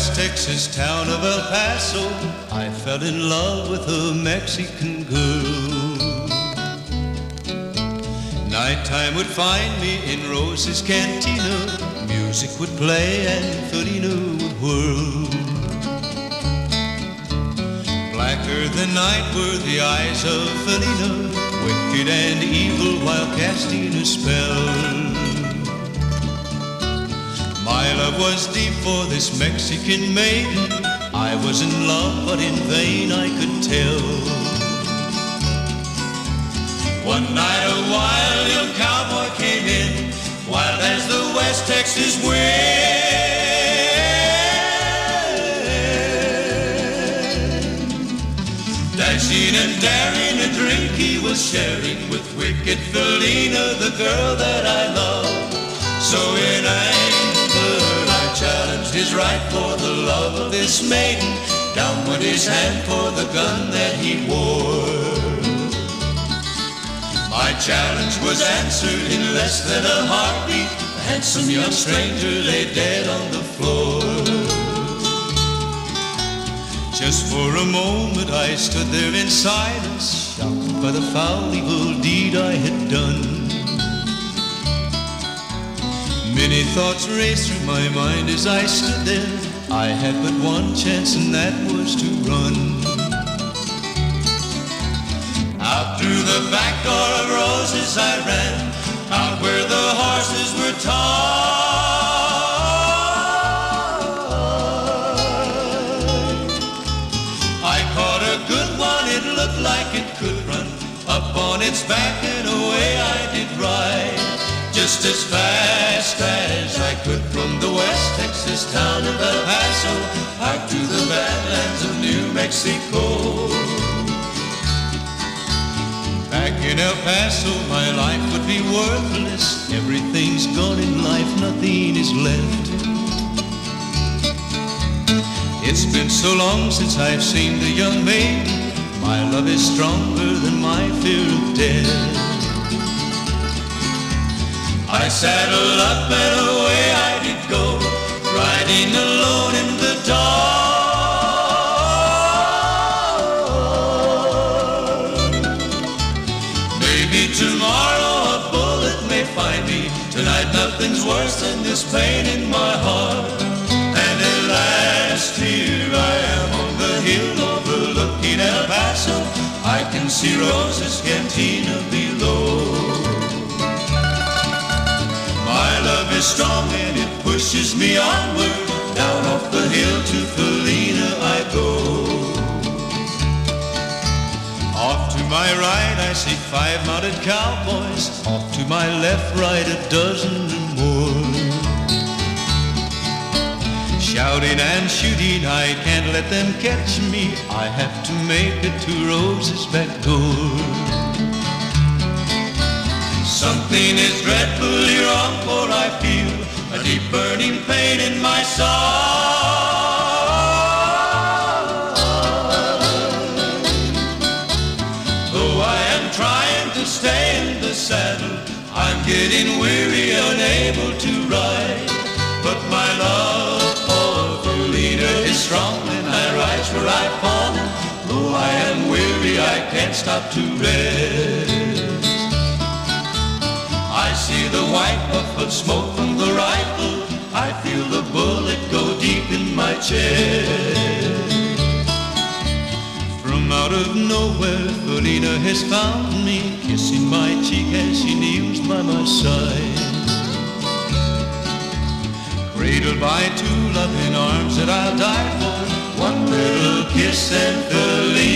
West Texas town of El Paso, I fell in love with a Mexican girl. Nighttime would find me in Rose's cantina. Music would play and Felina would whirl. Blacker than night were the eyes of Felina, wicked and evil while casting a spell. My love was deep for this Mexican maiden. I was in love, but in vain I could tell. One night a wild young cowboy came in, wild as the West Texas wind. Dashing and daring, a drink he was sharing with wicked Felina, the girl that I love. So in anger I challenged his right for the love of this maiden. Down went his hand for the gun that he wore. My challenge was answered in less than a heartbeat. A handsome young stranger lay dead on the floor. Just for a moment I stood there in silence, shocked by the foul evil deed I had done. Many thoughts raced through my mind as I stood there. I had but one chance, and that was to run. Out through the back door of Roses I ran, out where the horses were tied. I caught a good one, it looked like it could run. Up on its back and away I did ride, just as fast as I could from the West Texas town of El Paso out to the badlands of New Mexico. Back in El Paso my life would be worthless. Everything's gone in life, nothing is left. It's been so long since I've seen the young maiden. My love is stronger than my fear of death. I saddled up and away I did go, riding alone in the dark. Maybe tomorrow a bullet may find me. Tonight nothing's worse than this pain in my heart. And at last here I am on the hill overlooking El Paso. I can see Rose's cantina below. My love is strong and it pushes me onward. Down off the hill to Felina I go. Off to my right I see 5 mounted cowboys. Off to my left, right, a dozen or more. Shouting and shooting, I can't let them catch me. I have to make it to Rose's back door. Something is dreadfully wrong, for I feel a deep burning pain in my side. Though I am trying to stay in the saddle, I'm getting weary, unable to ride. But my love for Felina is strong, and I rise where I've fallen. Though I am weary, I can't stop to rest. I see the white puff of smoke from the rifle. I feel the bullet go deep in my chest. From out of nowhere, Felina has found me, kissing my cheek as she kneels by my side. Cradled by 2 loving arms that I'll die for, one little kiss and Felina